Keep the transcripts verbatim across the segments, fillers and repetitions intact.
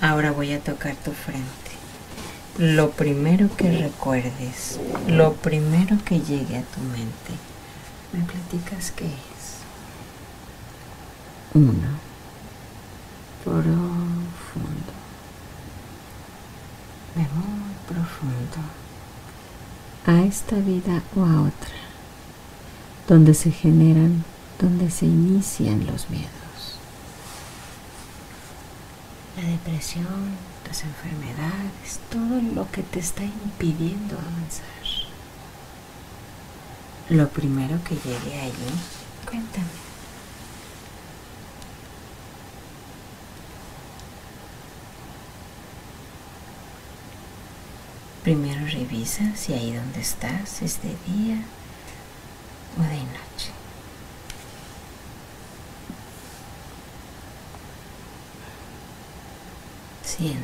Ahora voy a tocar tu frente. Lo primero que recuerdes, lo primero que llegue a tu mente, ¿me platicas qué es? Uno. Profundo. De muy profundo. A esta vida o a otra. Donde se generan, donde se inician los miedos. La depresión, las enfermedades, todo lo que te está impidiendo avanzar. Lo primero que llegue allí, cuéntame. Primero revisa si ahí donde estás es de día o de noche. Siente.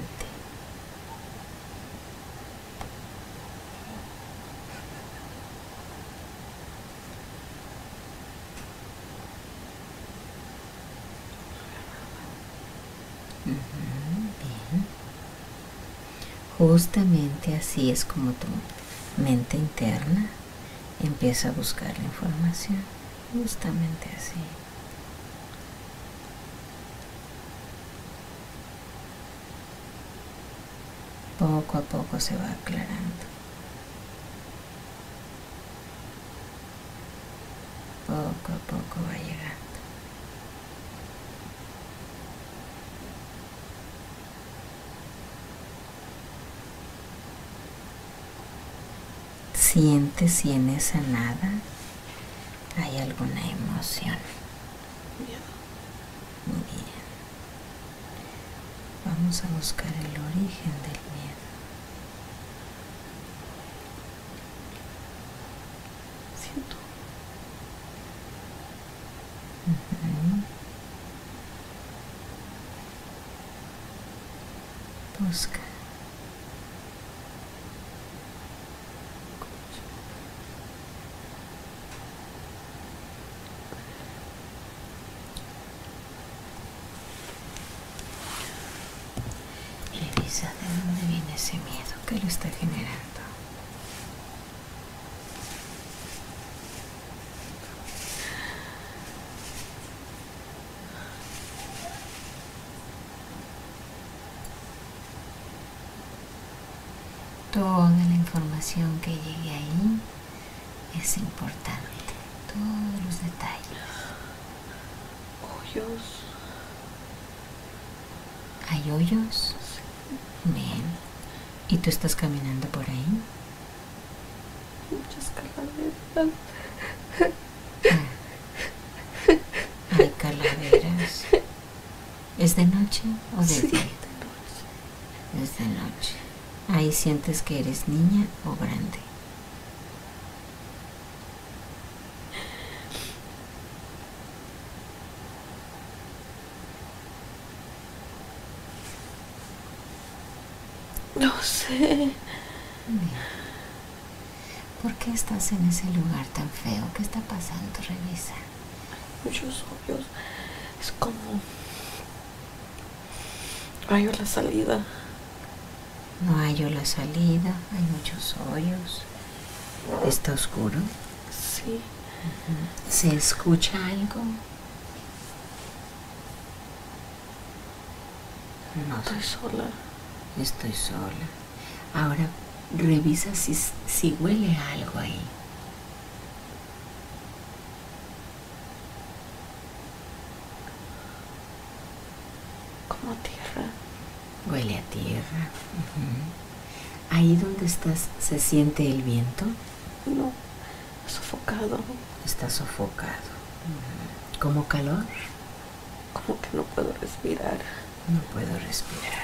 Uh-huh, bien. Justamente así es como tu mente interna empieza a buscar la información. Justamente así. Poco a poco se va aclarando. Poco a poco va llegando. Siente si en esa nada hay alguna emoción. Muy bien. Vamos a buscar el origen del miedo. Siento. Uh-huh. Busca. Revisa de dónde viene ese miedo que lo está generando. Toda la información que llegue ahí es importante. Todos los detalles. Hoyos. ¿Hay hoyos? Bien. ¿Y tú estás caminando por ahí? Muchas calaveras. Ah. Hay calaveras. ¿Es de noche o de Sí, día? de noche. Es de noche. Ahí sientes que eres niña o grande. No sé. Bien. ¿Por qué estás en ese lugar tan feo? ¿Qué está pasando? Revisa. Muchos hoyos. Es como... hallo la salida. No hallo la salida. Hay muchos hoyos. ¿Está oscuro? Sí. Uh-huh. ¿Se escucha algo? No. Estoy sola. Estoy sola. Ahora revisa si, si huele a algo ahí. Como tierra. Huele a tierra. Uh-huh. Ahí donde estás, ¿se siente el viento? No, sofocado. Está sofocado. Uh-huh. ¿Como calor? Como que no puedo respirar. No puedo respirar.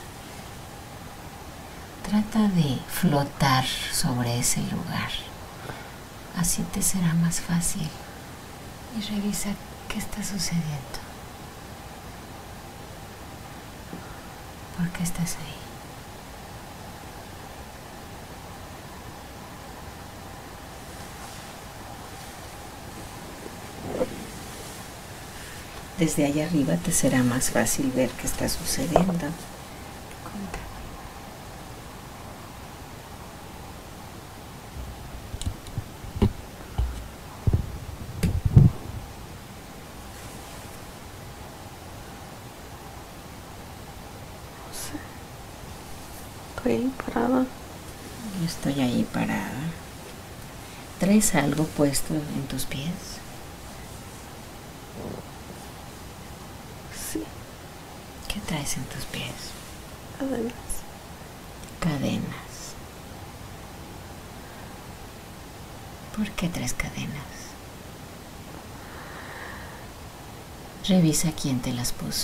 Trata de flotar sobre ese lugar. Así te será más fácil. Y revisa qué está sucediendo. ¿Por qué estás ahí? Desde allá arriba te será más fácil ver qué está sucediendo. Estoy ahí parada. Yo estoy ahí parada. ¿Traes algo puesto en tus pies? Sí. ¿Qué traes en tus pies? Cadenas. Cadenas. ¿Por qué traes cadenas? Revisa quién te las puso.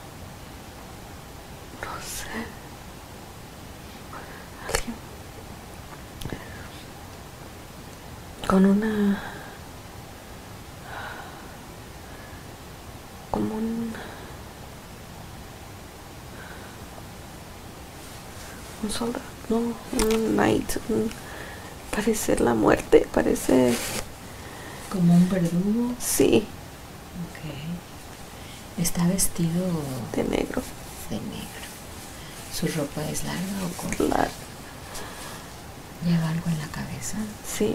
No sé. Alguien. Con una... Como un... Un soldado. No, un knight. Un, parece la muerte. Parece... ¿Como un verdugo? Sí. Ok. ¿Está vestido De negro. de negro? ¿Su ropa es larga o corta? Claro. ¿Lleva algo en la cabeza? Sí.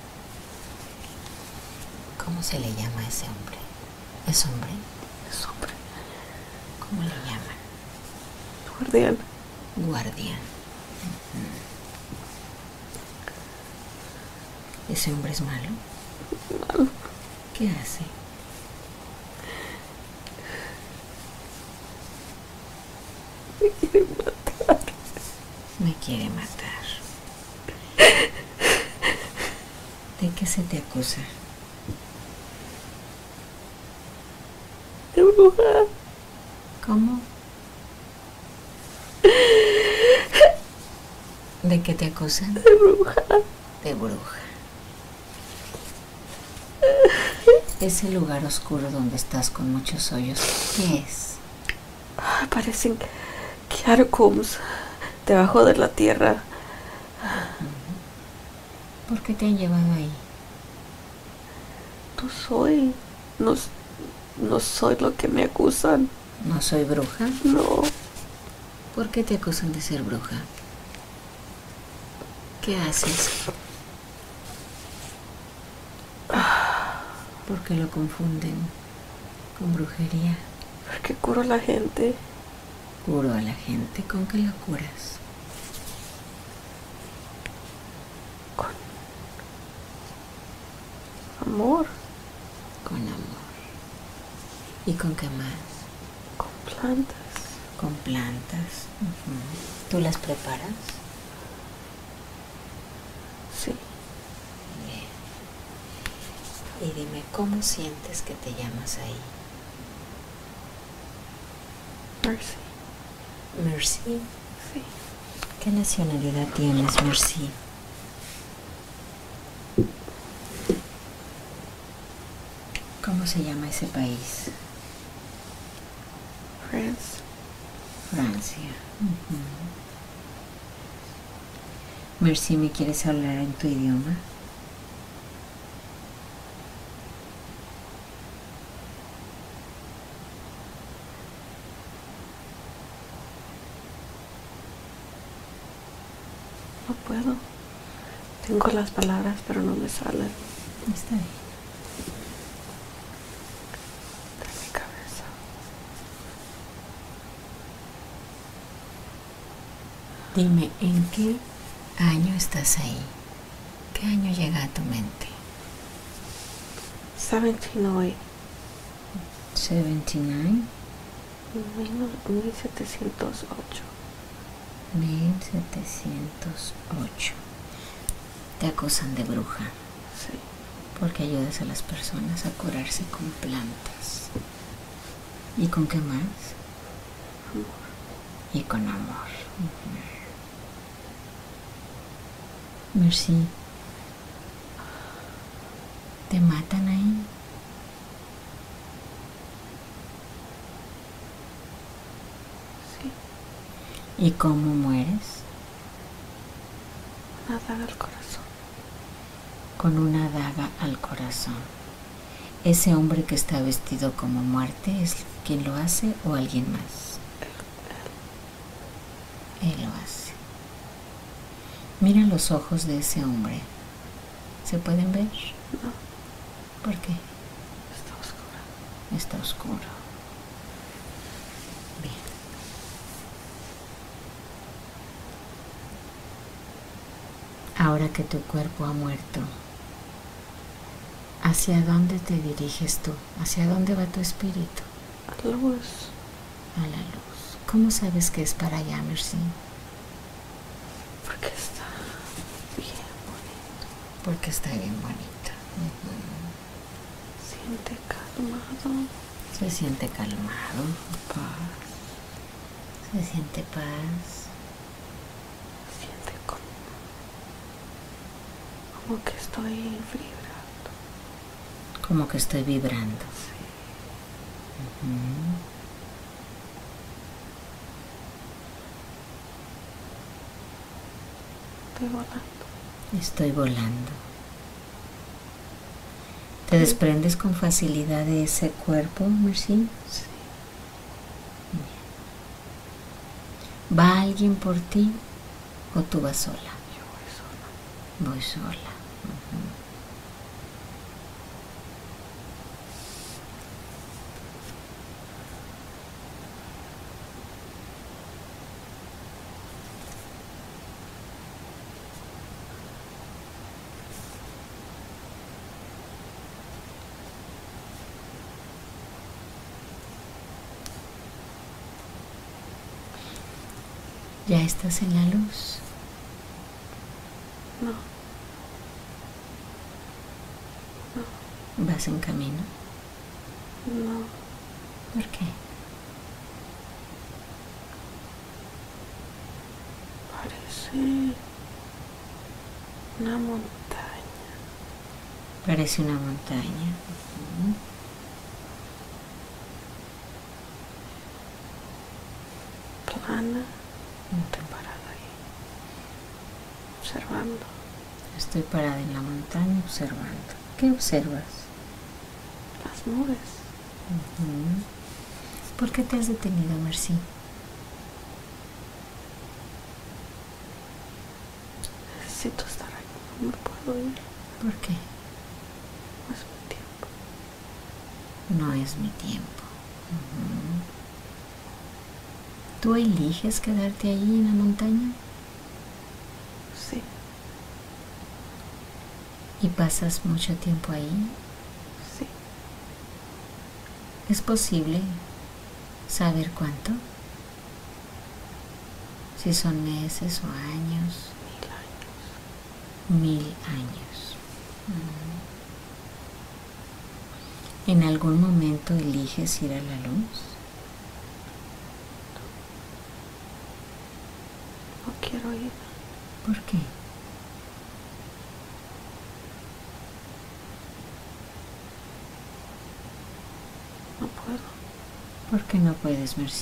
¿Cómo se le llama a ese hombre? ¿Es hombre? Es hombre. ¿Cómo le llaman? Guardián. Guardián. Ujú. ¿Ese hombre es malo? Malo. ¿Qué hace? Me quiere matar. Me quiere matar. ¿De qué se te acusa? De bruja. ¿Cómo? ¿De qué te acusan? De bruja. De bruja. Ese lugar oscuro donde estás con muchos hoyos, ¿qué es? Ah, parecen catacombs debajo de la tierra. ¿Por qué te han llevado ahí? No soy. No, no soy lo que me acusan. ¿No soy bruja? No. ¿Por qué te acusan de ser bruja? ¿Qué haces? ¿Por qué lo confunden con brujería? Porque curo a la gente. Curo a la gente. ¿Con qué la curas? Con amor. Con amor. ¿Y con qué más? Con plantas. Con plantas. Ujú. ¿Tú las preparas? Sí. Bien. Y dime, ¿cómo sientes que te llamas ahí? Mercy. Mercy. Sí. ¿Qué nacionalidad tienes, Mercy? ¿Cómo se llama ese país? France. Francia. Ujú. Mercy, ¿me quieres hablar en tu idioma? No puedo. Tengo las palabras, pero no me salen Está bien. de mi cabeza. Dime, ¿en qué año estás ahí? ¿Qué año llega a tu mente? diecisiete oh ocho. setenta y nueve. mil setecientos ocho. mil setecientos ocho. Te acusan de bruja Sí. porque ayudas a las personas a curarse con plantas. ¿Y con qué más? Amor. Y con amor. Ujú. Mercy, ¿te matan ahí? Sí. ¿Y cómo mueres? Una daga al corazón. Con una daga al corazón. ¿Ese hombre que está vestido como muerte es quien lo hace o alguien más? Él lo hace. Mira los ojos de ese hombre. ¿Se pueden ver? No. ¿Por qué? Está oscura. Está oscuro. Bien. ahora que tu cuerpo ha muerto, ¿hacia dónde te diriges tú? ¿Hacia dónde va tu espíritu? A la luz. A la luz. ¿Cómo sabes que es para allá, Mercy? Porque está bien bonito. Porque está bien bonito. Uh-huh. Siente calmado. Se siente calmado. Paz. Se siente paz. Siente como, como que estoy vibrando. Como que estoy vibrando. Sí. Uh-huh. Estoy volando. Estoy volando. ¿Te sí. desprendes con facilidad de ese cuerpo, Mercy? Sí. Bien. ¿Va alguien por ti o tú vas sola? Yo voy sola. Voy sola. Uh-huh. ¿Ya estás en la luz? No. No. ¿Vas en camino? No. ¿Por qué? Parece una montaña. Parece una montaña. Uh-huh. Plana. Estoy parada ahí, observando. Estoy parada en la montaña observando. ¿Qué observas? Las nubes. Uh-huh. ¿Por qué te has detenido, Mercy? Necesito estar ahí, no me puedo ir. ¿Por qué? No es mi tiempo. No es mi tiempo. Uh-huh. ¿Tú eliges quedarte allí en la montaña? Sí. ¿Y pasas mucho tiempo ahí? Sí. ¿Es posible saber cuánto? Si son meses o años. Mil años. Mil años. Uh-huh. ¿En algún momento eliges ir a la luz? No quiero ir. ¿Por qué? No puedo. ¿Por qué no puedes, Mercy?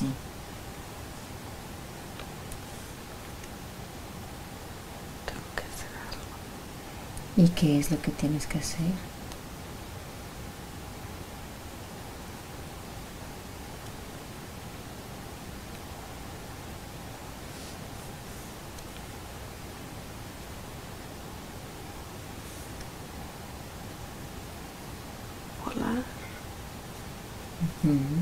Tengo que hacer algo. ¿Y qué es lo que tienes que hacer? Volar. Uh-huh.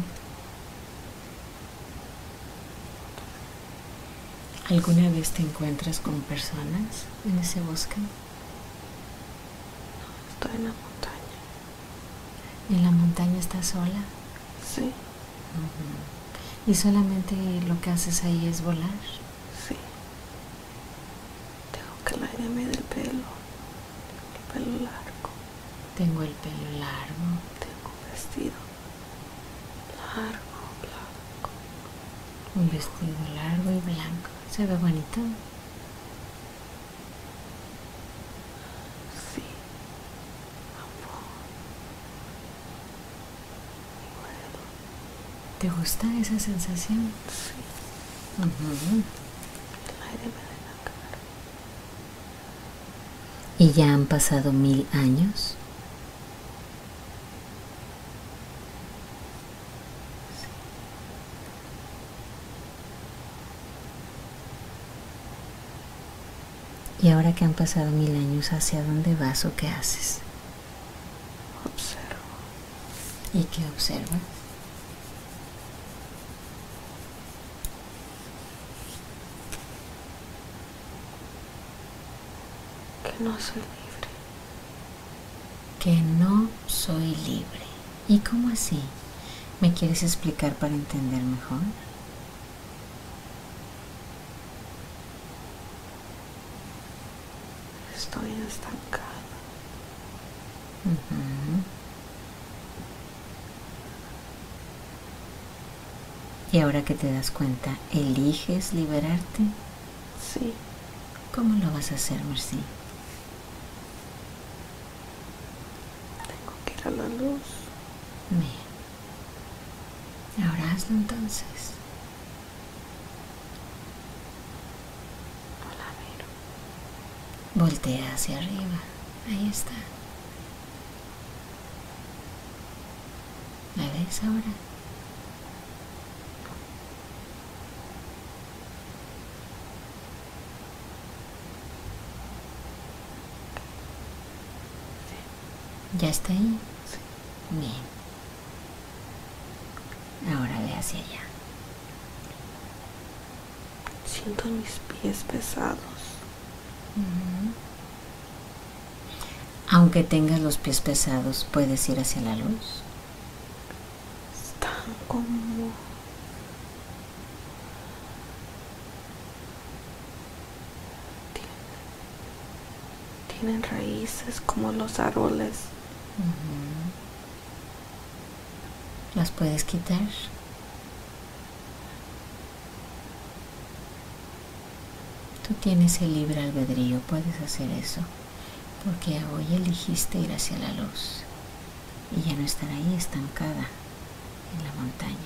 ¿Alguna vez te encuentras con personas en ese bosque? Estoy en la montaña. ¿En la montaña estás sola? Sí. Uh-huh. ¿Y solamente lo que haces ahí es volar? Sí. Tengo que el aire me del pelo. Tengo el pelo largo. Tengo el pelo largo. Tengo un vestido largo, blanco. Un vestido largo y blanco. ¿Se ve bonito? Sí. Amor. Bueno. ¿Te gusta esa sensación? Sí. Uh-huh. El aire me da en la cara. ¿Y ya han pasado mil años? Y ahora que han pasado mil años, ¿hacia dónde vas o qué haces? Observo. ¿Y qué observas? Que Que no soy libre. Que no soy libre. ¿Y cómo así? ¿Me quieres explicar para entender mejor? Estoy estancada. Uh-huh. Y ahora que te das cuenta, ¿eliges liberarte? Sí. ¿Cómo lo vas a hacer, Mercy? Tengo que ir a la luz. Bien. Ahora hazlo entonces. No la miro. Voltea hacia arriba. Ahí está. ¿La ves ahora? ¿Ya está ahí? Sí. Bien. Ahora ve hacia allá. Siento mis pies pesados. Uh-huh. Aunque tengas los pies pesados, ¿puedes ir hacia la luz? Están como... Tienen, tienen raíces como los árboles. Uh-huh. ¿Las puedes quitar? Tú tienes el libre albedrío, puedes hacer eso, porque hoy elegiste ir hacia la luz y ya no estar ahí estancada en la montaña.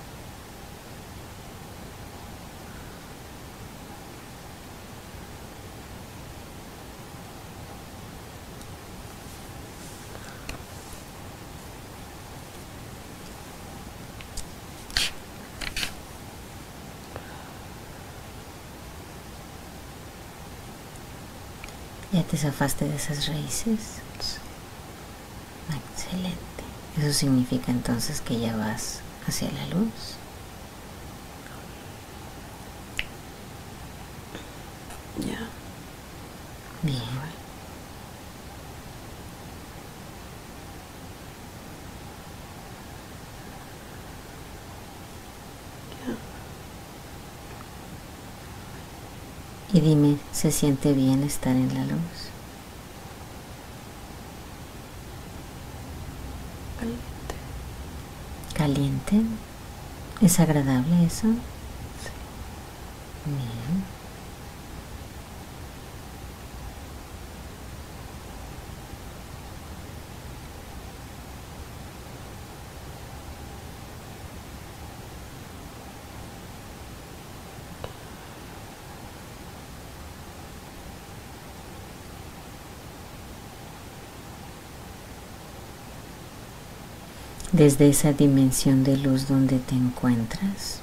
¿Ya te zafaste de esas raíces? Sí. Excelente. Eso significa entonces que ya vas hacia la luz. Ya. Bien. Ya. Y dime, ¿se siente bien estar en la luz? Caliente. ¿Caliente? ¿Es agradable eso? Sí. Bien. Desde esa dimensión de luz donde te encuentras,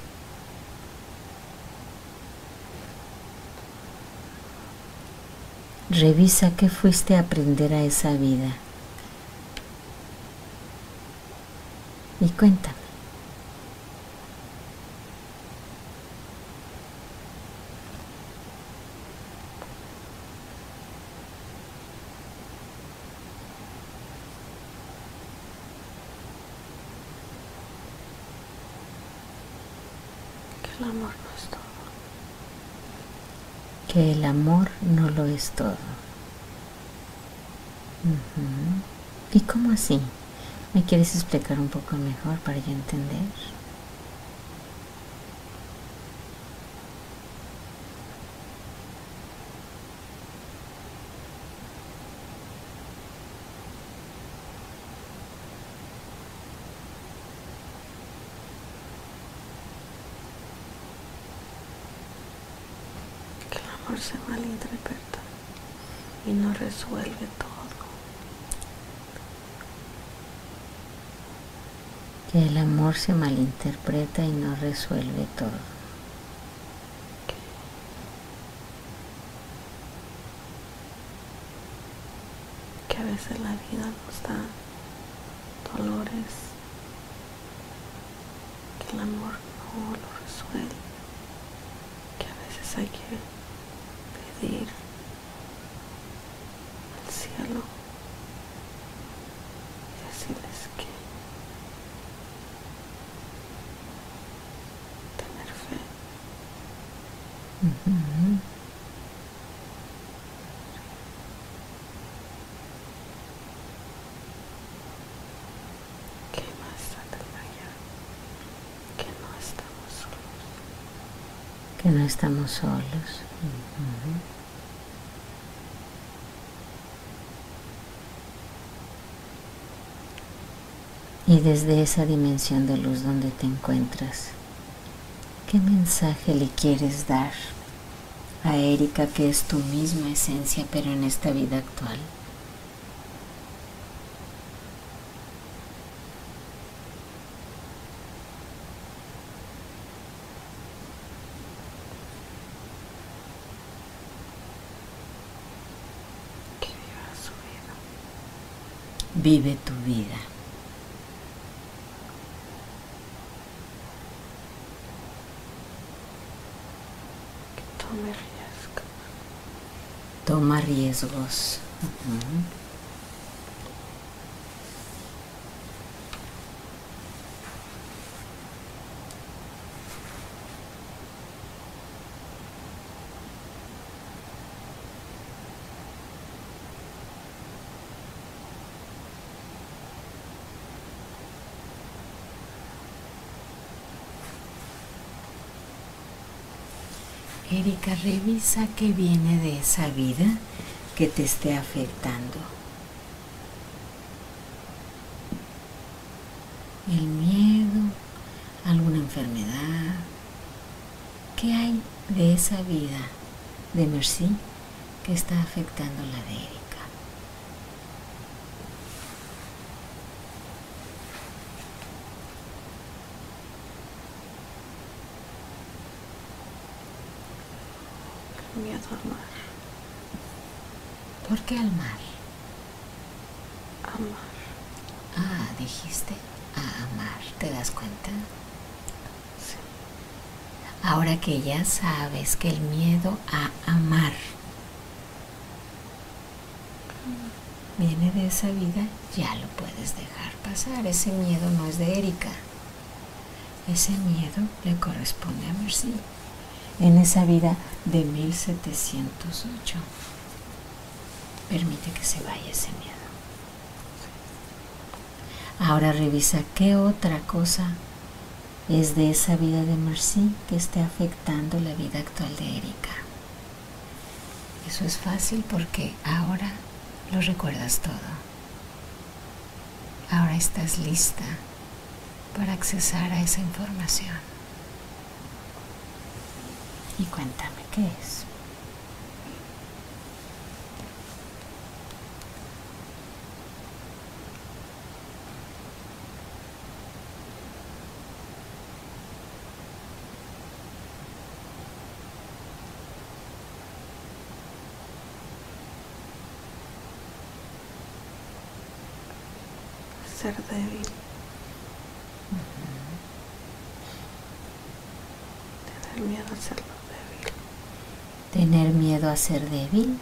revisa qué fuiste a aprender a esa vida y cuéntame. Que el amor no es todo. Que el amor no lo es todo. Uh-huh. ¿Y cómo así? ¿Me quieres explicar un poco mejor para yo entender? Que el amor se malinterpreta y no resuelve todo. Que el amor se malinterpreta y no resuelve todo. Que a veces la vida nos da dolores, que el amor no lo resuelve, que a veces hay que pedir Uh-huh. ¿Qué más saldrá ya? Que no estamos solos. Que no estamos solos. Uh-huh. Y desde esa dimensión de luz donde te encuentras, ¿qué mensaje le quieres dar a Erika, que es tu misma esencia, pero en esta vida actual? Que viva su vida. Vive tu vida. Tome riesgo. Toma riesgos. Uh-huh. Erika, revisa qué viene de esa vida que te esté afectando. El miedo, alguna enfermedad. ¿Qué hay de esa vida de Merci que está afectando la de Erika? Miedo al mar. ¿Por qué al mar? Amar. Ah, dijiste a amar, ¿te das cuenta? Sí. Ahora que ya sabes que el miedo a amar viene de esa vida, ya lo puedes dejar pasar. Ese miedo no es de Erika. Ese miedo le corresponde a Merci en esa vida de mil setecientos ocho. Permite que se vaya ese miedo. Ahora revisa qué otra cosa es de esa vida de Merci que esté afectando la vida actual de Erika. Eso es fácil porque ahora lo recuerdas todo. Ahora estás lista para accesar a esa información. Y cuéntame, ¿qué es? Ser débil. Uh-huh. Tener miedo a ser débil. Tener miedo a ser débil.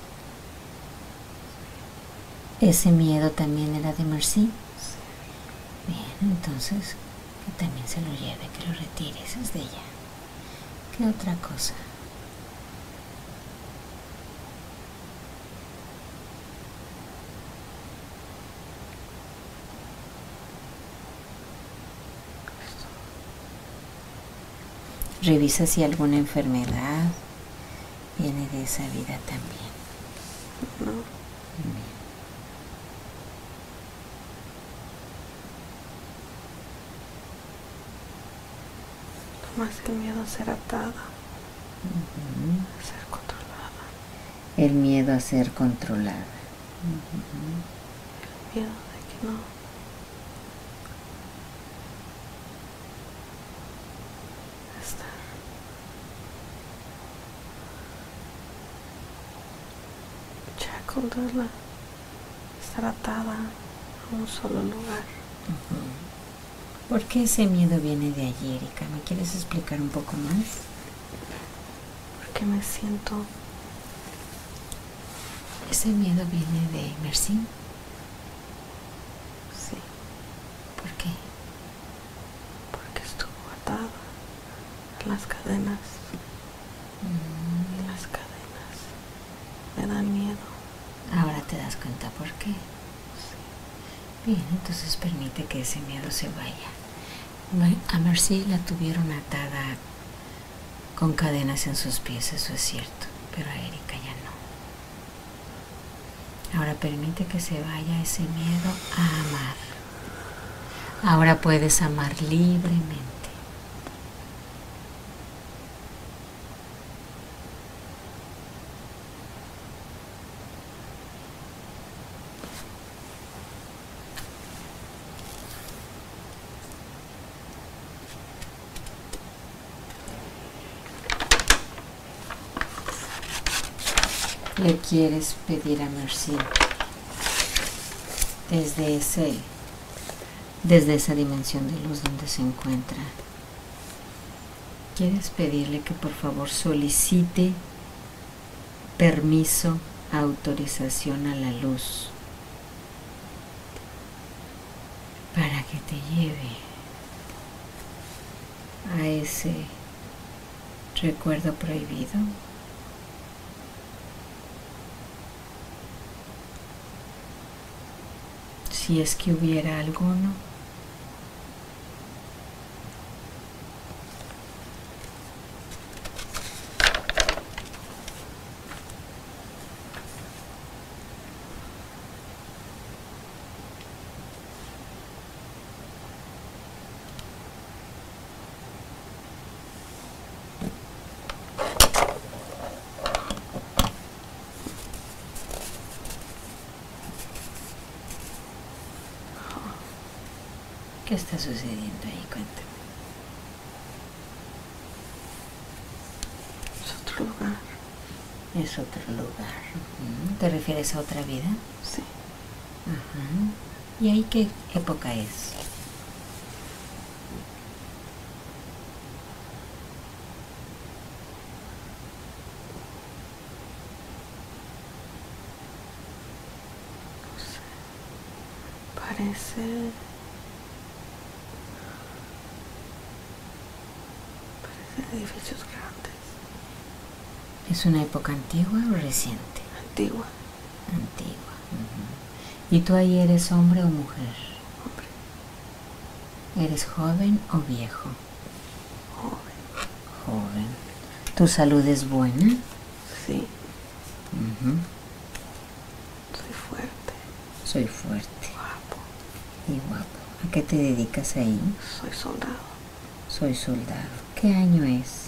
¿Ese miedo también era de Merci? Sí. Bien, entonces que también se lo lleve, que lo retire, eso es de ella. ¿Qué otra cosa? Revisa si alguna enfermedad viene de esa vida también. No. Bien. Más el miedo a ser atada. Uh-huh. A ser controlada. El miedo a ser controlada. Uh-huh. El miedo de que no. Estar. Shackled, estar atada a un solo lugar. Uh-huh. ¿Por qué ese miedo viene de allí, Erika? ¿Me quieres explicar un poco más? Porque me siento... ¿Ese miedo viene de Merci? Sí. ¿Por qué? Porque estuvo atada a las cadenas Mm. Las cadenas me dan miedo. Ahora te das cuenta por qué. Sí. Bien, entonces permite que ese miedo se vaya. A Mercy la tuvieron atada con cadenas en sus pies, eso es cierto, pero a Erika ya no. Ahora permite que se vaya ese miedo a amar. Ahora puedes amar libremente. Le quieres pedir a Mercy desde ese, desde esa dimensión de luz donde se encuentra. Quieres pedirle que por favor solicite permiso, autorización a la luz para que te lleve a ese recuerdo prohibido. Si es que hubiera alguno. ¿Qué está sucediendo ahí? Cuéntame. Es otro lugar. Es otro lugar. ¿Te refieres a otra vida? Sí. Ajá. ¿Y ahí qué época es? No sé. Parece... edificios grandes. ¿Es una época antigua o reciente? Antigua. Antigua. Uh-huh. ¿Y tú ahí eres hombre o mujer? Hombre. ¿Eres joven o viejo? Joven. Joven. ¿Tu salud es buena? Sí. Uh-huh. Soy fuerte. Soy fuerte. Guapo. Y guapo. ¿A qué te dedicas ahí? Soy soldado. Soy soldado. ¿Qué año es?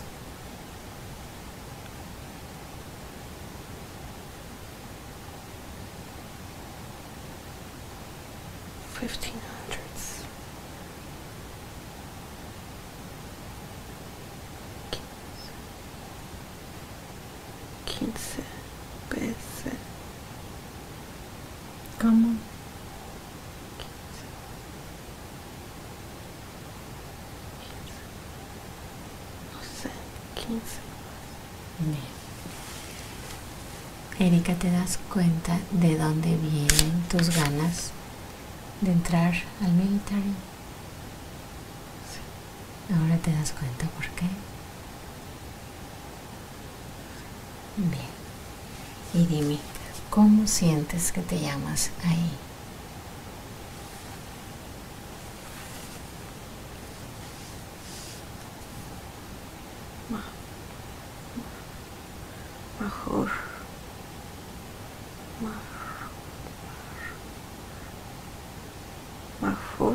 fifteen hundreds. quince veces. ¿Cómo? Bien. Erika, ¿te das cuenta de dónde vienen tus ganas de entrar al military? Sí. Ahora te das cuenta por qué. Bien. Y dime, ¿cómo sientes que te llamas ahí? Mejor. Mejor.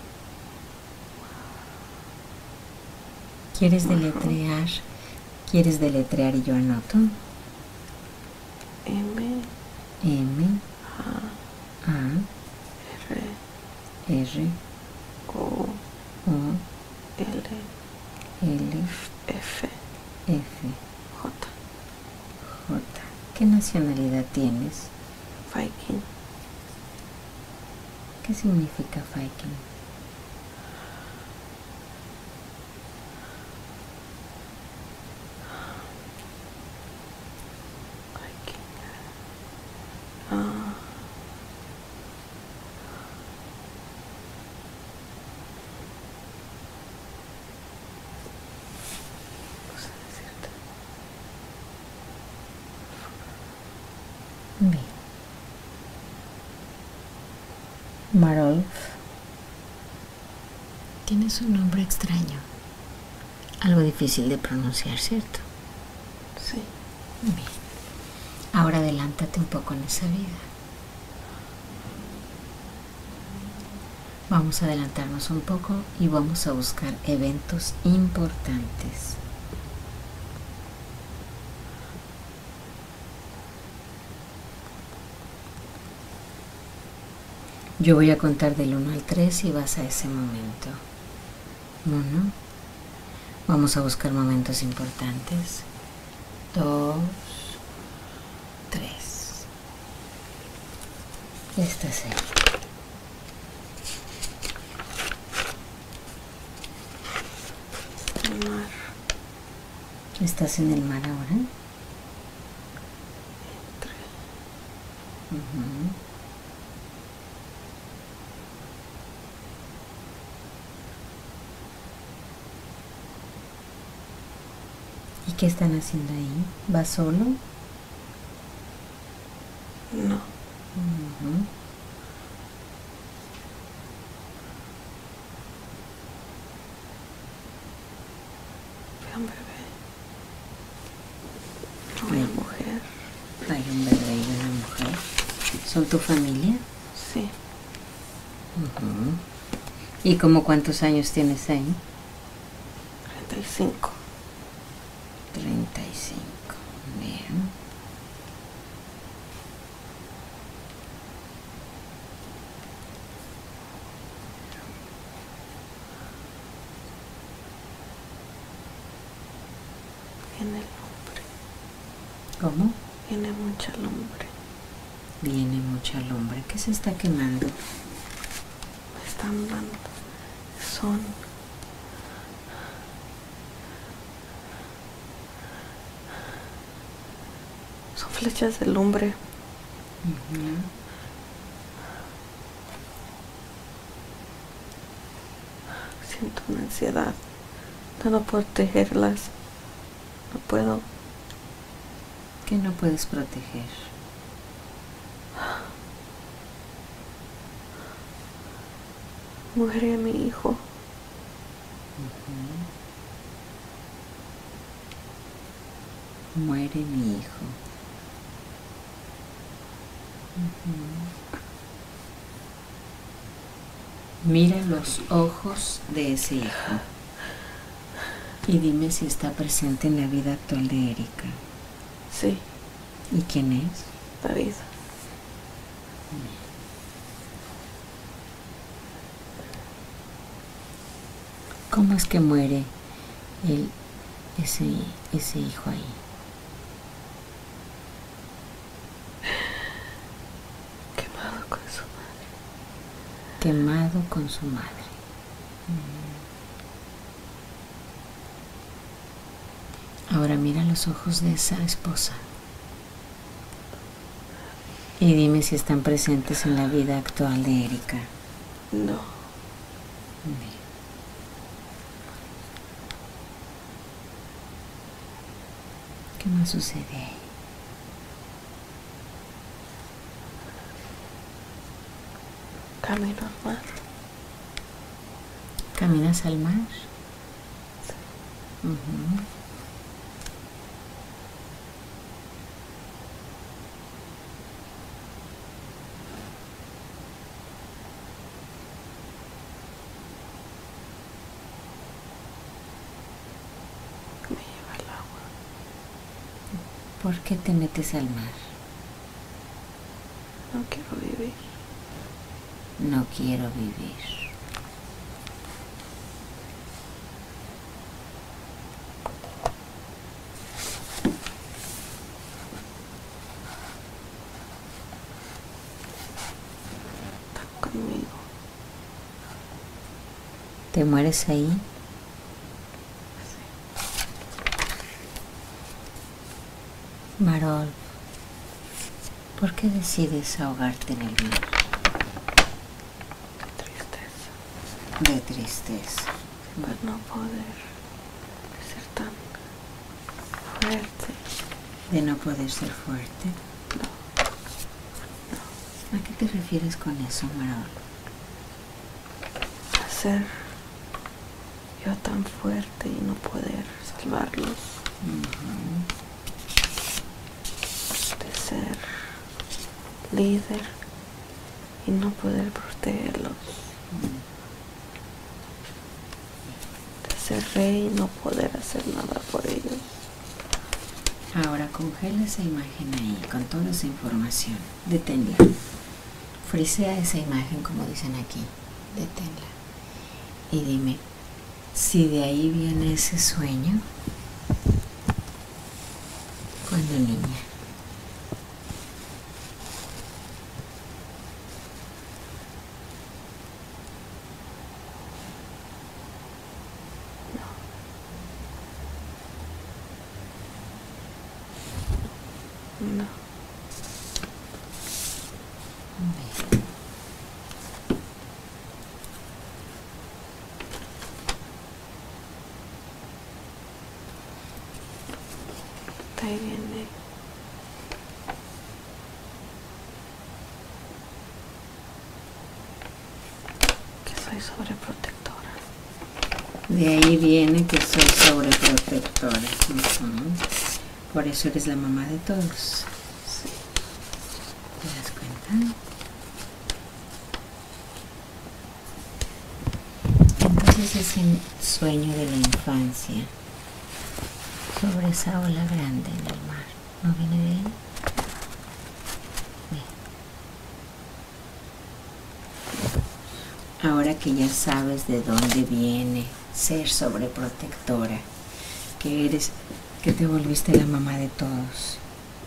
¿Quieres deletrear? ¿Quieres deletrear y yo anoto? M. M. A. A. R. R. O. O. L. L. F. F. J. J. ¿Qué nacionalidad tienes? Viking. ¿Qué significa Viking? Viking. Ah. No sé decirte. Bien. Marolf. Tienes un nombre extraño. Algo difícil de pronunciar, ¿cierto? Sí. Bien. Ahora adelántate un poco en esa vida. Vamos a adelantarnos un poco y vamos a buscar eventos importantes. Yo voy a contar del uno al tres y vas a ese momento. Uno. Vamos a buscar momentos importantes. Dos. Tres. Estás ahí. El mar. ¿Estás en el mar ahora? Entre. Uh-huh. ¿Y qué están haciendo ahí? ¿Vas solo? No. Uh-huh. Veo un bebé. Una mujer. Hay un bebé y una mujer. ¿Son tu familia? Sí. Uh-huh. ¿Y como cuántos años tienes ahí? Treinta y cinco. Treinta y cinco. Bien. Viene lumbre. ¿Cómo? Viene mucha lumbre. Viene mucha lumbre. ¿Qué se está quemando? Me están dando. Son. Son flechas de lumbre. Uh-huh. Siento una ansiedad de no protegerlas. No puedo. ¿Qué no puedes proteger? Muere mi hijo. Uh-huh. Muere mi hijo. Uh-huh. Mira los ojos de ese hijo y dime si está presente en la vida actual de Erika. Sí. ¿Y quién es? David. ¿Cómo es que muere el, ese, ese hijo ahí? Quemado con su madre. Quemado con su madre. Ahora mira los ojos de esa esposa y dime si están presentes en la vida actual de Erika. No. Bien. ¿Qué más sucede ahí? Camino al mar. ¿Caminas al mar? Sí. Uh-huh. Me lleva el agua. ¿Por qué te metes al mar? No quiero vivir. No quiero vivir. Está conmigo. ¿Te mueres ahí? Marolf, ¿por qué decides ahogarte en el mar? Tristeza. De tristeza. Por no poder ser tan fuerte. De no poder ser fuerte. No. te refieres con eso, Marol? A ser yo tan fuerte y no poder salvarlos. Uh-huh. De ser líder y no poder protegerlos. Uh-huh. De ser rey y no poder hacer nada por ellos. Ahora congela esa imagen ahí, con toda esa información. Deténla. Frisea esa imagen, como dicen aquí. Deténla. Y dime, si de ahí viene ese sueño, cuando niña. No. Bien. De ahí viene que soy sobreprotectora. De ahí viene que soy sobreprotectora. Uh-huh. Por eso eres la mamá de todos. Sí. ¿Te das cuenta? Entonces ese sueño de la infancia sobre esa ola grande en el mar, ¿no viene de ahí? Bien. Ahora que ya sabes de dónde viene ser sobreprotectora, que eres, que te volviste la mamá de todos.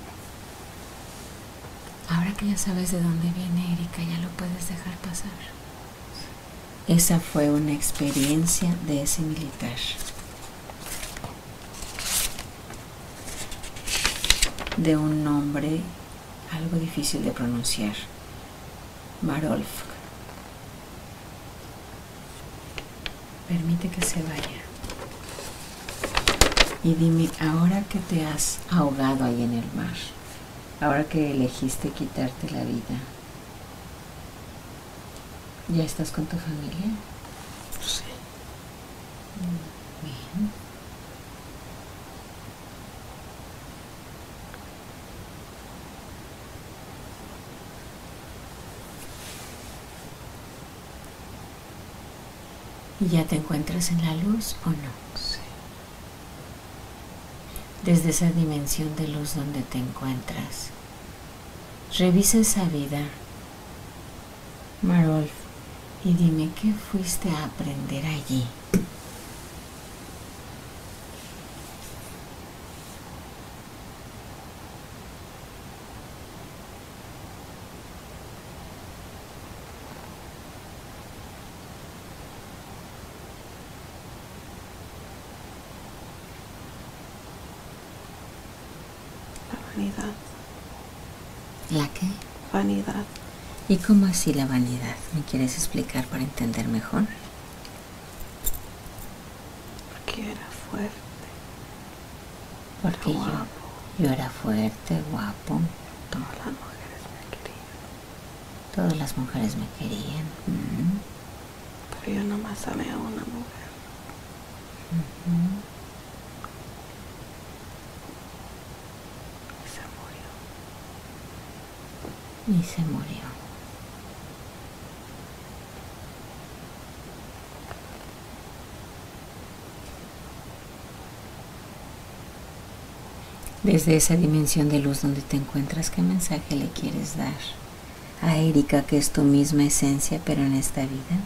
Ahora que ya sabes de dónde viene, Erika, ya lo puedes dejar pasar. Esa fue una experiencia de ese militar. De un nombre algo difícil de pronunciar. Marolf. Permite que se vaya. Y dime, ahora que te has ahogado ahí en el mar, ahora que elegiste quitarte la vida, ¿ya estás con tu familia? Sí. Bien. ¿Y ya te encuentras en la luz o no? Sí. Desde esa dimensión de luz donde te encuentras, revisa esa vida, Marolf, y dime, ¿qué fuiste a aprender allí? Vanidad. ¿La qué? Vanidad. ¿Y cómo así la vanidad? ¿Me quieres explicar para entender mejor? Porque era fuerte. Porque yo, yo era fuerte, guapo. Todas las mujeres me querían. Todas las mujeres me querían. Mm. Pero yo nomás amé a una mujer. Uh-huh. Y se murió. Y se murió. Desde esa dimensión de luz donde te encuentras, ¿qué mensaje le quieres dar a Erika, que es tu misma esencia, pero en esta vida?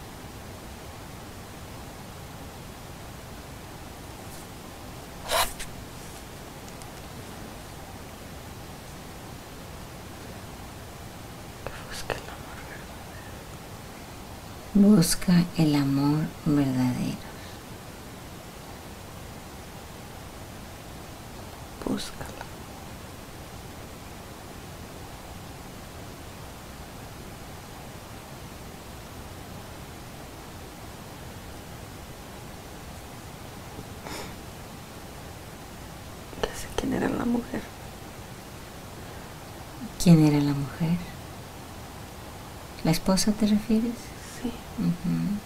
Busca el amor verdadero. Búscala. Ya sé quién era la mujer. ¿Quién era la mujer? ¿La esposa te refieres? Sí. Uh-huh.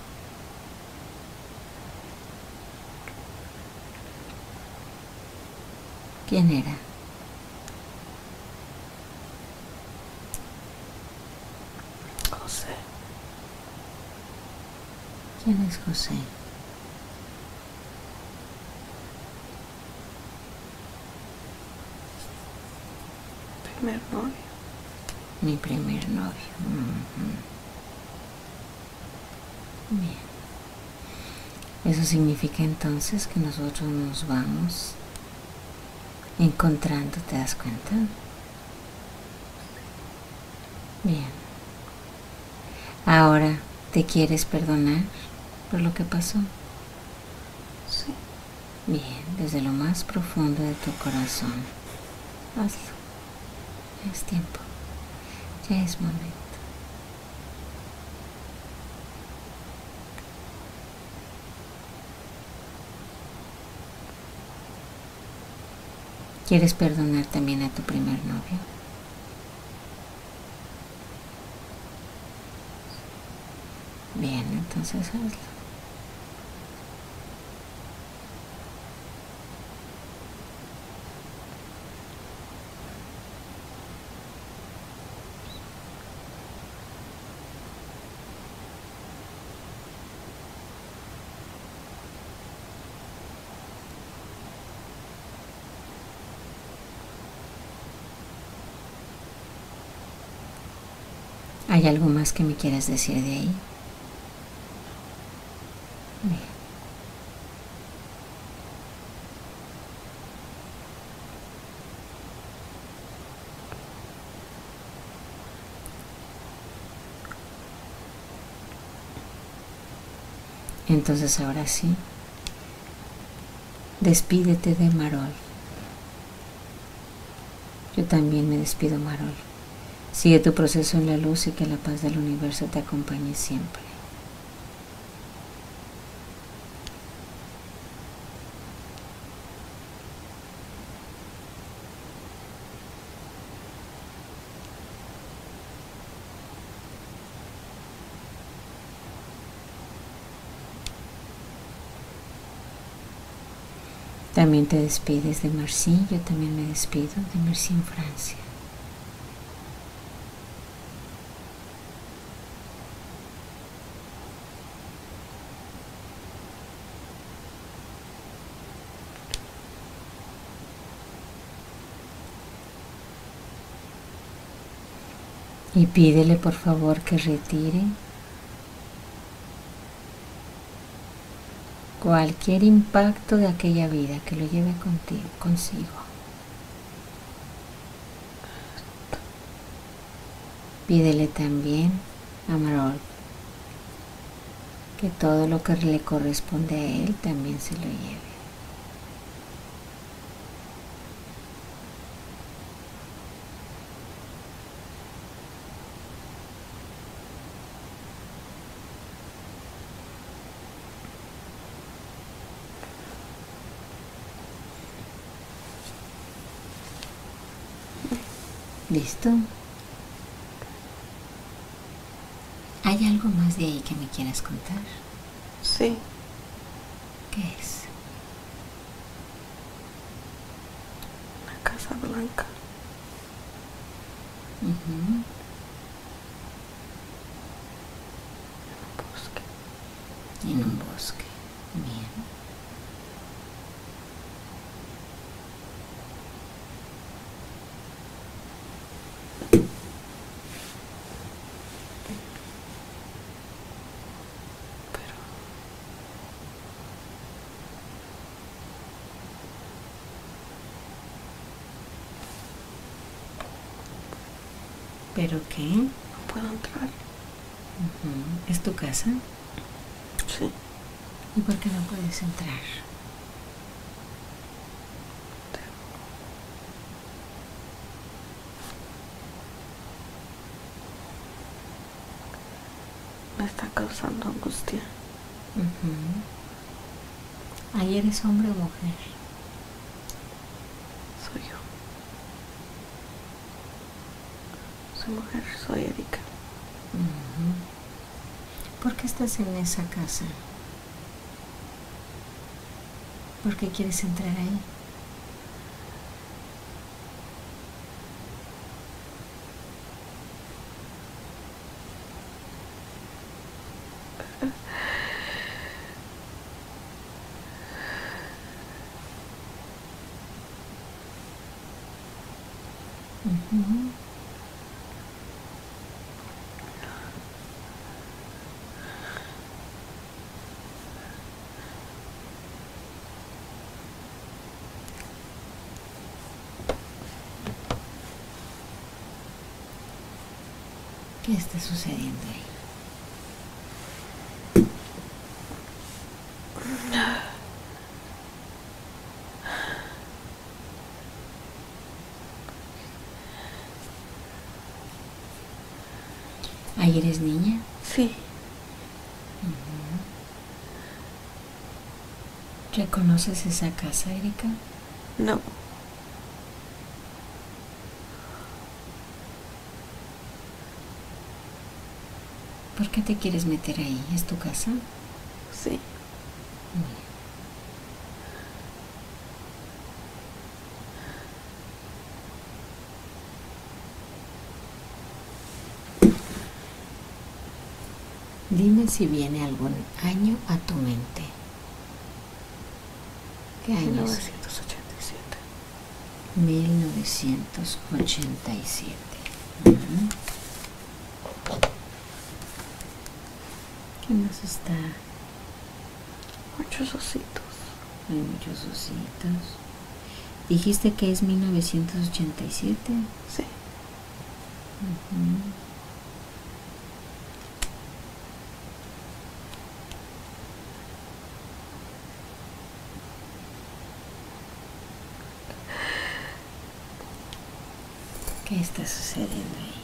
¿Quién era? José. ¿Quién es José? Primer novio. Mi primer novio. Uh-huh. Bien. Eso significa entonces que nosotros nos vamos encontrando, ¿te das cuenta? Bien. Ahora, ¿te quieres perdonar por lo que pasó? Sí. Bien, desde lo más profundo de tu corazón. Hazlo. Ya es tiempo. Ya es momento. ¿Quieres perdonar también a tu primer novio? Bien, entonces hazlo. ¿Hay algo más que me quieras decir de ahí? Bien. Entonces ahora sí, despídete de Marol. Yo también me despido, Marol. Sigue tu proceso en la luz y que la paz del universo te acompañe siempre. También te despides de Marcy, yo también me despido de Marcy en Francia. Y pídele por favor que retire cualquier impacto de aquella vida, que lo lleve contigo, consigo. Pídele también a Marol que todo lo que le corresponde a él también se lo lleve. ¿Listo? ¿Hay algo más de ahí que me quieras contar? Sí. ¿Qué es? Una casa blanca. Uh-huh. En un bosque. En un bosque. Bien. ¿Pero qué? No puedo entrar. Uh-huh. ¿Es tu casa? Sí. ¿Y por qué no puedes entrar? Me está causando angustia. Uh-huh. ¿Ahí eres hombre o mujer? Soy yo. Soy mujer, soy Erika. Uh-huh. ¿Por qué estás en esa casa? ¿Por qué quieres entrar ahí? Uh-huh. ¿Qué está sucediendo ahí? ¿Ahí eres niña? Sí. Uh-huh. ¿Reconoces esa casa, Erika? No. ¿Por qué te quieres meter ahí? ¿Es tu casa? Sí. Bien. Dime si viene algún año a tu mente. ¿Qué año mil es? novecientos ochenta y siete. mil novecientos ochenta y siete. Uh-huh. ¿Qué más está? Muchos ositos. Hay muchos ositos. ¿Dijiste que es mil novecientos ochenta y siete? Sí. Uh-huh. ¿Qué está sucediendo ahí?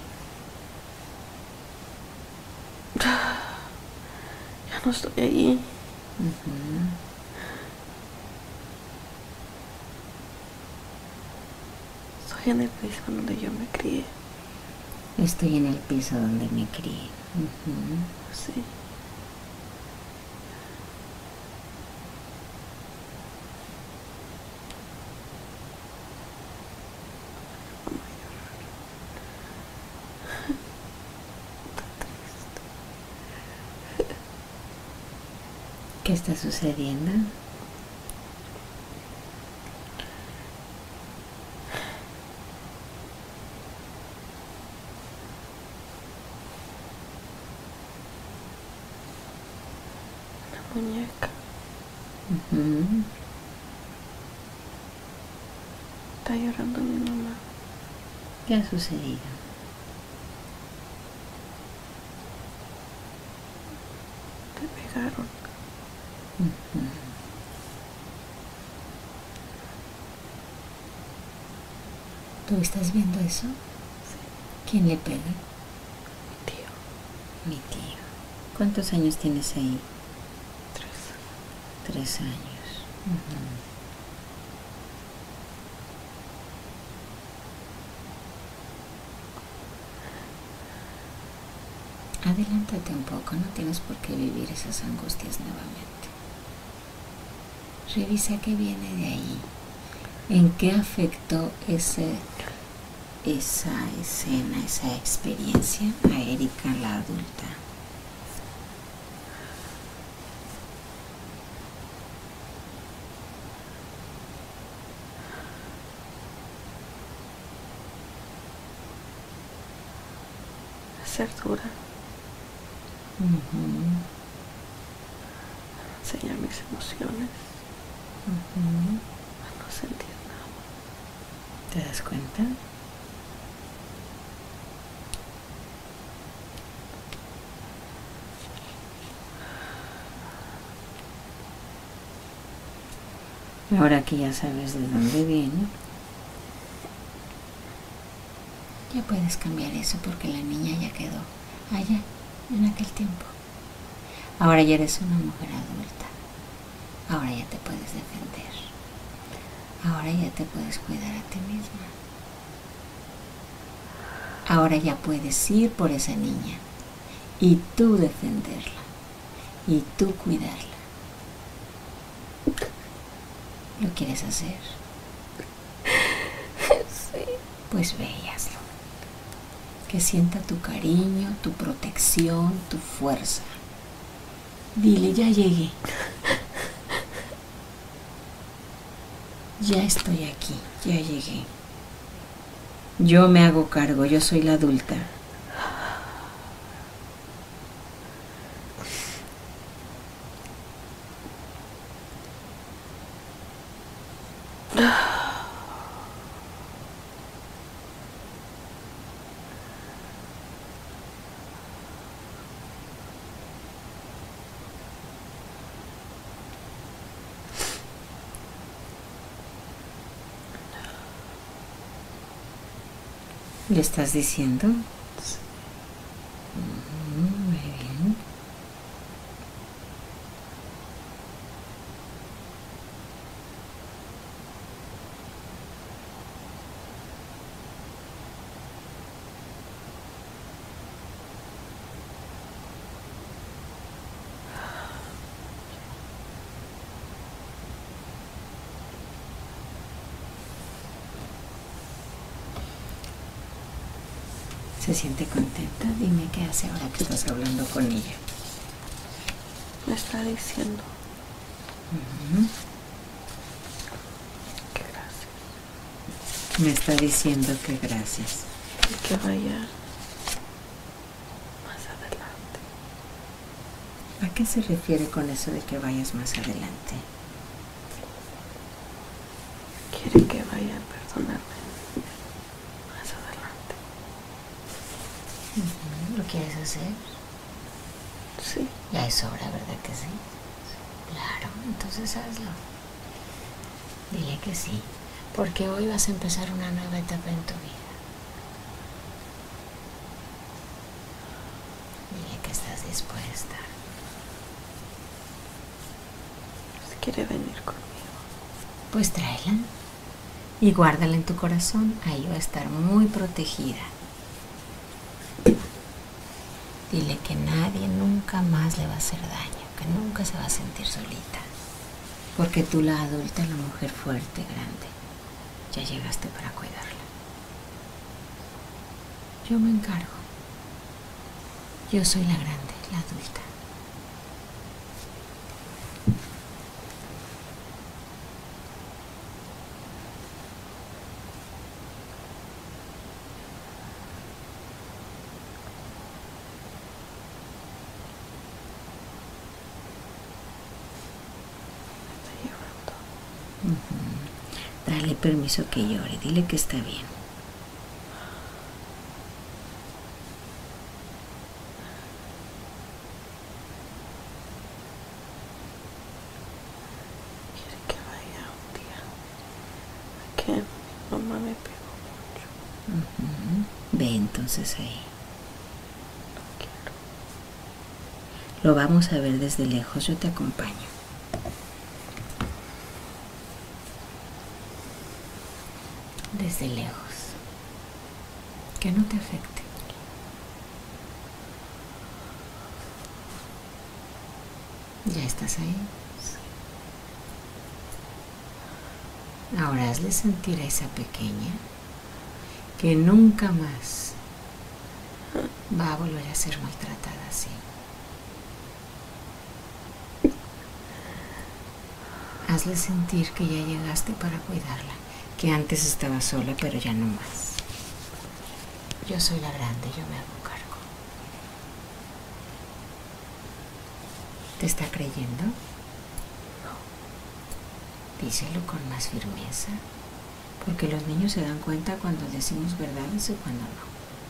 Ya no estoy ahí. Uh-huh. Estoy en el piso donde yo me crié. Estoy en el piso donde me crié. Uh-huh. Sí. ¿Qué está sucediendo? La muñeca. Uh-huh. Está llorando mi mamá. ¿Qué ha sucedido? Me pegaron. Uh-huh. ¿Tú estás viendo eso? Sí. ¿Quién le pega? Mi tío. Mi tío. ¿Cuántos años tienes ahí? Tres. Tres años. Uh-huh. Adelántate un poco, no tienes por qué vivir esas angustias nuevamente. Revisa qué viene de ahí. ¿En qué afectó ese, esa escena, esa experiencia a Erika, la adulta? Ser dura. Uh-huh. Enseñar mis emociones. Uh-huh. A no sentir nada. ¿Te das cuenta? Ahora que ya sabes de dónde viene, ya puedes cambiar eso porque la niña ya quedó allá en aquel tiempo. Ahora ya eres una mujer adulta. Ahora ya te puedes defender. Ahora ya te puedes cuidar a ti misma. Ahora ya puedes ir por esa niña y tú defenderla y tú cuidarla. ¿Lo quieres hacer? Sí. Pues ve y hazlo. Que sienta tu cariño, tu protección, tu fuerza. Dile, ya llegué. Ya estoy aquí, ya llegué. Yo me hago cargo, yo soy la adulta. ¿Le estás diciendo? Sí. Mm, muy bien. ¿Se siente contenta? Dime qué hace ahora que estás hablando con ella. Me está diciendo Uh-huh. que gracias. Me está diciendo que gracias. Y que vaya más adelante. ¿A qué se refiere con eso de que vayas más adelante? Quiere que vaya a perdonarme más adelante. Uh-huh. ¿Lo quieres hacer? Sí. Ya es hora, ¿verdad que sí? Claro, entonces hazlo. Dile que sí, porque hoy vas a empezar una nueva etapa en tu vida. Dile que estás dispuesta. Si quiere venir conmigo. Pues tráela y guárdala en tu corazón. Ahí va a estar muy protegida. Dile que nadie nunca más le va a hacer daño, que nunca se va a sentir solita. Porque tú, la adulta, la mujer fuerte, grande, ya llegaste para cuidarla. Yo me encargo. Yo soy la grande, la adulta. Uh-huh. Dale permiso que llore, dile que está bien. Quiere que vaya un día a que mi mamá me pegó mucho. Uh-huh. Ve entonces ahí. No quiero. Lo vamos a ver desde lejos, yo te acompaño. Desde lejos, que no te afecte. ¿Ya estás ahí? Sí. Ahora hazle sentir a esa pequeña que nunca más va a volver a ser maltratada así. Hazle sentir que ya llegaste para cuidarla, que antes estaba sola, pero ya no más. Yo soy la grande, yo me hago cargo. ¿Te está creyendo? No. Díselo con más firmeza, porque los niños se dan cuenta cuando decimos verdades y cuando no.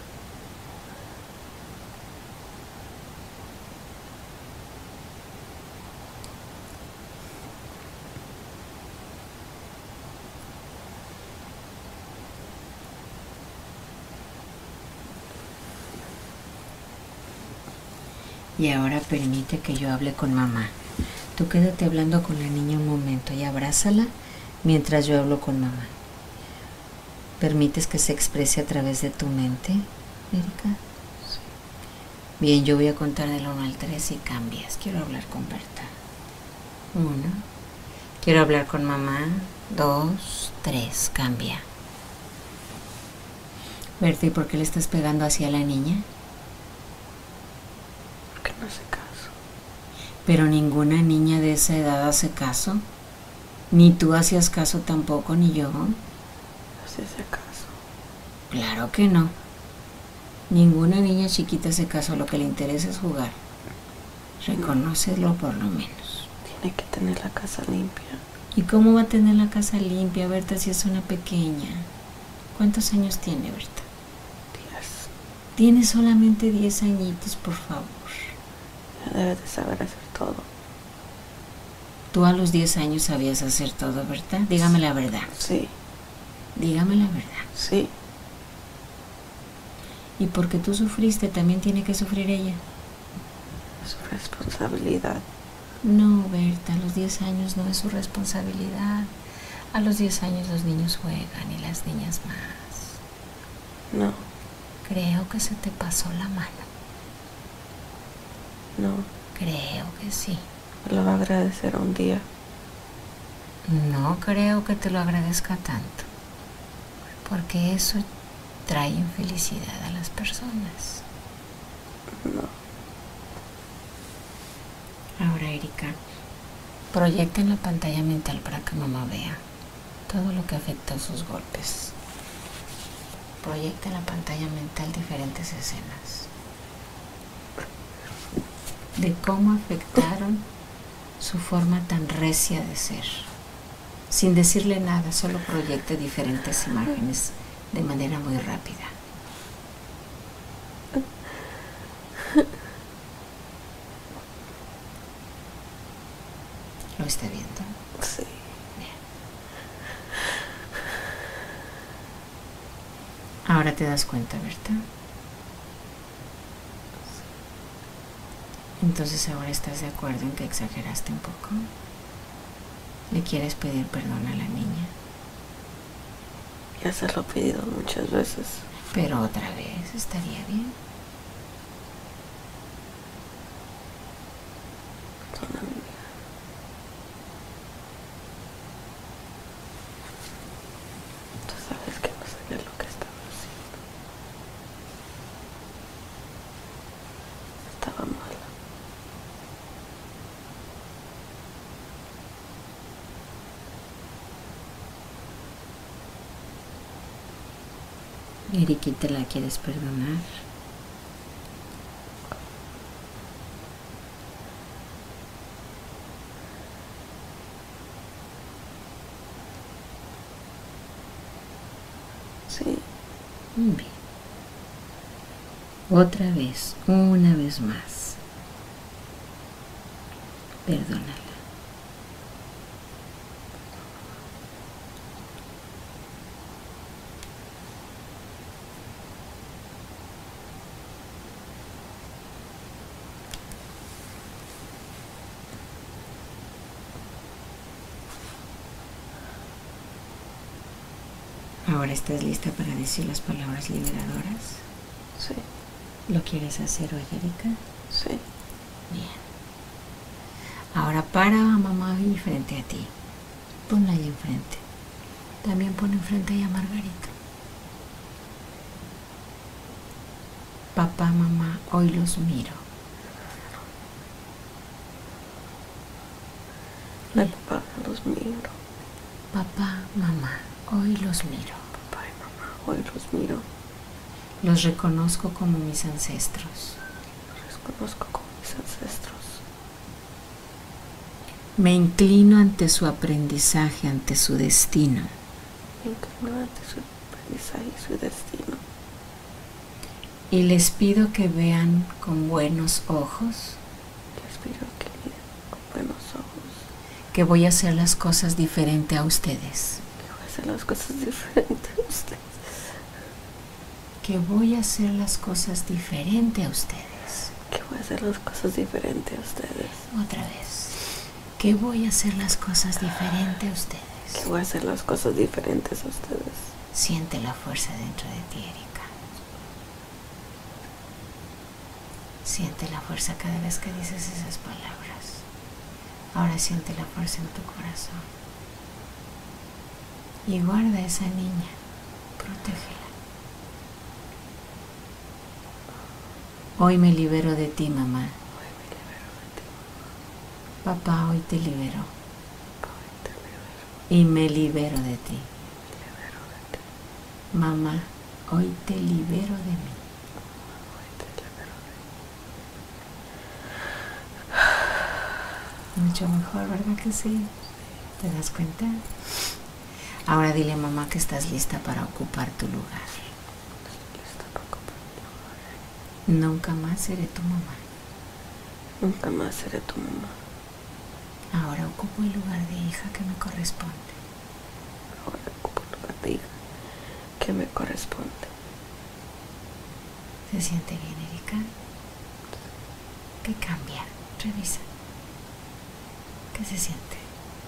Y ahora permite que yo hable con mamá. Tú quédate hablando con la niña un momento y abrázala mientras yo hablo con mamá. ¿Permites que se exprese a través de tu mente, Erika? Sí. Bien, yo voy a contar del uno al tres y cambias. Quiero hablar con Berta. Uno. Quiero hablar con mamá. Dos, tres, cambia. Berta, ¿y por qué le estás pegando hacia la niña? Porque no hace caso. Pero ninguna niña de esa edad hace caso. Ni tú hacías caso tampoco, ni yo. ¿Hace caso? Claro que no. Ninguna niña chiquita hace caso. Lo que le interesa es jugar. Reconócelo por lo menos. Tiene que tener la casa limpia. ¿Y cómo va a tener la casa limpia, Berta, si es una pequeña? ¿Cuántos años tiene, Berta? Diez. Tiene solamente diez añitos, por favor. Ya debe de saber hacer todo. ¿Tú a los diez años sabías hacer todo, Berta? Dígame la verdad. Sí. Dígame la verdad. Sí. Y porque tú sufriste, también tiene que sufrir ella. Es su responsabilidad. No, Berta, a los diez años no es su responsabilidad. A los diez años los niños juegan y las niñas más. No. Creo que se te pasó la mano. No. Creo que sí. Me lo va a agradecer un día. No creo que te lo agradezca tanto. Porque eso trae infelicidad a las personas. No. Ahora, Erika, proyecta en la pantalla mental para que mamá vea todo lo que afectó sus golpes. Proyecta en la pantalla mental diferentes escenas de cómo afectaron su forma tan recia de ser. Sin decirle nada, solo proyecte diferentes imágenes de manera muy rápida. ¿Lo está viendo? Sí. Bien. Ahora te das cuenta, Berta. Entonces ahora estás de acuerdo en que exageraste un poco. ¿Le quieres pedir perdón a la niña? Ya se lo he pedido muchas veces. Pero otra vez estaría bien. Perdóname. Tú sabes que no sabía lo que estaba haciendo. Estaba mala. Eriquita, ¿la quieres perdonar? Sí. Bien. Otra vez, una vez más. Perdónala. Ahora estás lista para decir las palabras liberadoras. Sí. ¿Lo quieres hacer hoy, Erika? Sí. Bien. Ahora para a mamá y frente a ti. Ponla ahí enfrente. También pon enfrente ahí a Margarita. Papá, mamá, hoy los miro. La papá los miro. Papá, mamá, hoy los miro. Papá y mamá, hoy los miro. Los reconozco como mis ancestros. Los reconozco como mis ancestros. Me inclino ante su aprendizaje, ante su destino. Me inclino ante su aprendizaje y su destino. Y les pido que vean con buenos ojos. Les pido que miren con buenos ojos. Que voy a hacer las cosas diferente a ustedes. Que voy a hacer las cosas diferentes a ustedes. Que voy a hacer las cosas diferente a ustedes. Que voy a hacer las cosas diferentes a ustedes. Otra vez. Que voy a hacer las cosas diferente a ustedes. Que voy a hacer las cosas diferentes a ustedes. Siente la fuerza dentro de ti, Erika. Siente la fuerza cada vez que dices esas palabras. Ahora siente la fuerza en tu corazón. Y guarda a esa niña. Protégela. Hoy me libero de ti, mamá. Hoy me libero de ti, mamá. Papá, hoy te libero. Hoy te libero. Y me libero de ti. Me libero de ti. Mamá, hoy te libero de mí. Hoy te libero de mí. Mucho mejor, ¿verdad que sí? ¿Te das cuenta? Ahora dile a mamá que estás lista para ocupar tu lugar. Estoy lista para ocupar tu lugar. Nunca más seré tu mamá. Nunca más seré tu mamá. Ahora ocupo el lugar de hija que me corresponde. Ahora ocupo el lugar de hija que me corresponde. ¿Se siente bien, Erika? ¿Qué cambia? Revisa. ¿Qué se siente?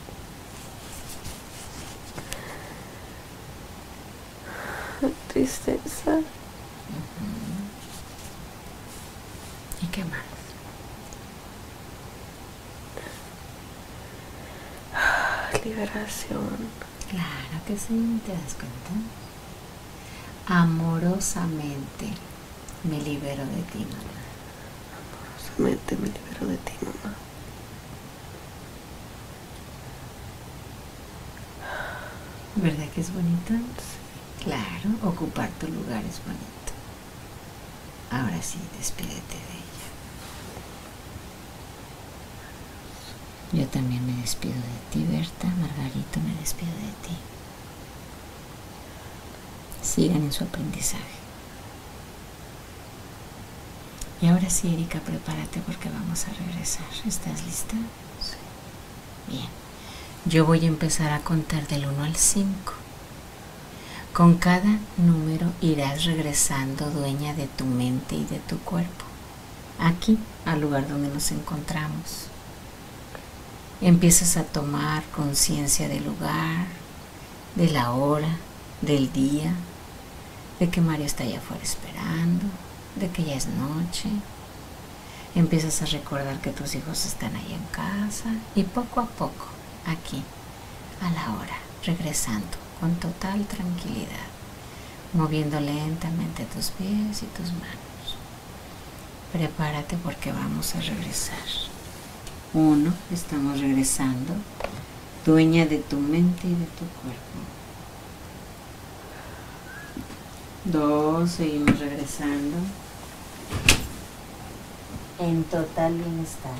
Tristeza. Uh-huh. ¿Y qué más? Liberación. Claro que sí, ¿te das cuenta? Amorosamente me libero de ti, mamá. Amorosamente me libero de ti, mamá. ¿Verdad que es bonito? Sí. Claro, ocupar tu lugar es bonito. Ahora sí, despídete de ella. Yo también me despido de ti, Berta. Margarito, me despido de ti. Sigan en su aprendizaje. Y ahora sí, Erika, prepárate porque vamos a regresar. ¿Estás lista? Sí. Bien. Yo voy a empezar a contar del uno al cinco. Con cada número irás regresando dueña de tu mente y de tu cuerpo. Aquí, al lugar donde nos encontramos. Empiezas a tomar conciencia del lugar, de la hora, del día, de que Mario está allá afuera esperando, de que ya es noche. Empiezas a recordar que tus hijos están ahí en casa y poco a poco, aquí, a la hora, regresando con total tranquilidad, moviendo lentamente tus pies y tus manos. Prepárate porque vamos a regresar. Uno, estamos regresando, dueña de tu mente y de tu cuerpo. Dos, seguimos regresando en total bienestar.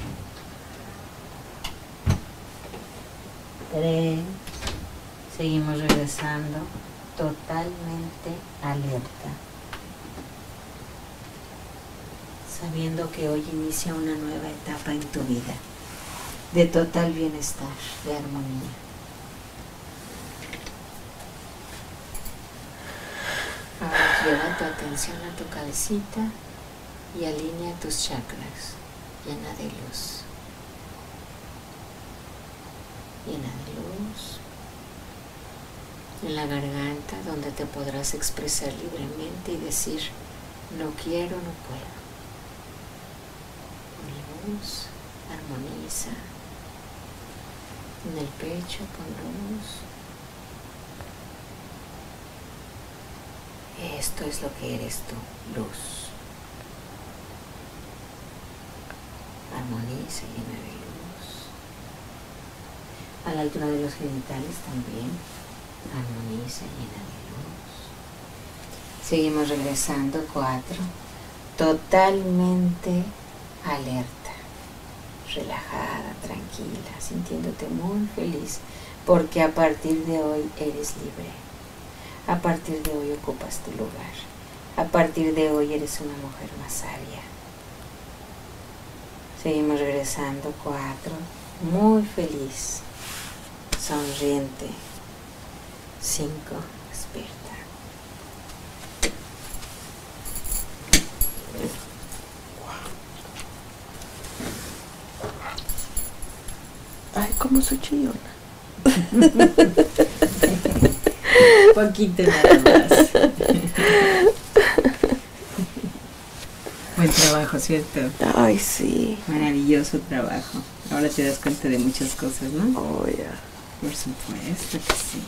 Tres, seguimos regresando totalmente alerta, sabiendo que hoy inicia una nueva etapa en tu vida, de total bienestar, de armonía. Ahora lleva tu atención a tu cabecita y alinea tus chakras, llena de luz, llena de luz. En la garganta, donde te podrás expresar libremente y decir, no quiero, no puedo. Con luz, armoniza. En el pecho, con luz. Esto es lo que eres tú, luz. Armoniza, llena de luz. A la altura de los genitales también. Armoniza, llena de luz. Seguimos regresando, cuatro. Totalmente alerta, relajada, tranquila, sintiéndote muy feliz, porque a partir de hoy eres libre. A partir de hoy ocupas tu lugar. A partir de hoy eres una mujer más sabia. Seguimos regresando, cuatro. Muy feliz, sonriente. Cinco, despierta. Ay, como soy chillona. Poquito nada más. Buen trabajo, ¿cierto? Ay, sí. Maravilloso trabajo. Ahora te das cuenta de muchas cosas, ¿no? Oh, ya. Yeah. Por supuesto que sí.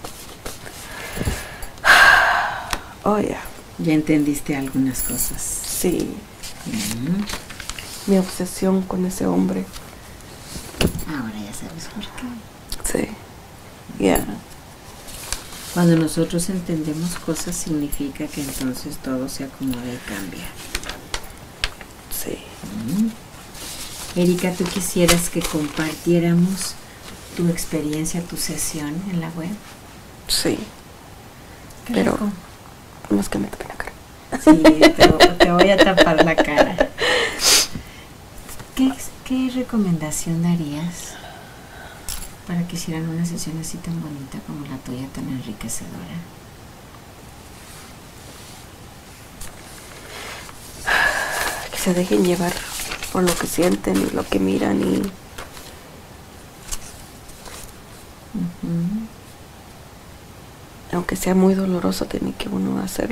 Oh, ya. Yeah. Ya entendiste algunas cosas. Sí. Mm. Mi obsesión con ese hombre. Ahora ya sabes por qué. Sí. Ya. Yeah. Cuando nosotros entendemos cosas significa que entonces todo se acomoda y cambia. Sí. Mm. Erika, ¿tú quisieras que compartiéramos tu experiencia, tu sesión en la web? Sí. Qué Pero rico. no es que me tape la cara. Sí, te, te voy a tapar la cara. ¿Qué, ¿Qué recomendación darías para que hicieran una sesión así tan bonita como la tuya, tan enriquecedora? Que se dejen llevar por lo que sienten y lo que miran y... Uh-huh. Aunque sea muy doloroso, tiene que uno hacerlo.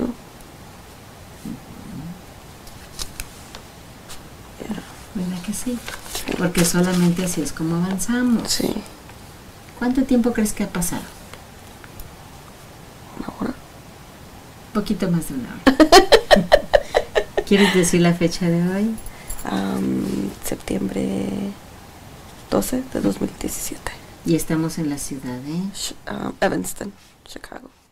Uh-huh. Yeah. ¿Verdad que sí? Sí? Porque solamente así es como avanzamos. Sí. ¿Cuánto tiempo crees que ha pasado? ¿Una hora? Poquito más de una hora. ¿Quieres decir la fecha de hoy? Um, septiembre doce de dos mil diecisiete. Y estamos en la ciudad de um, Evanston, Chicago.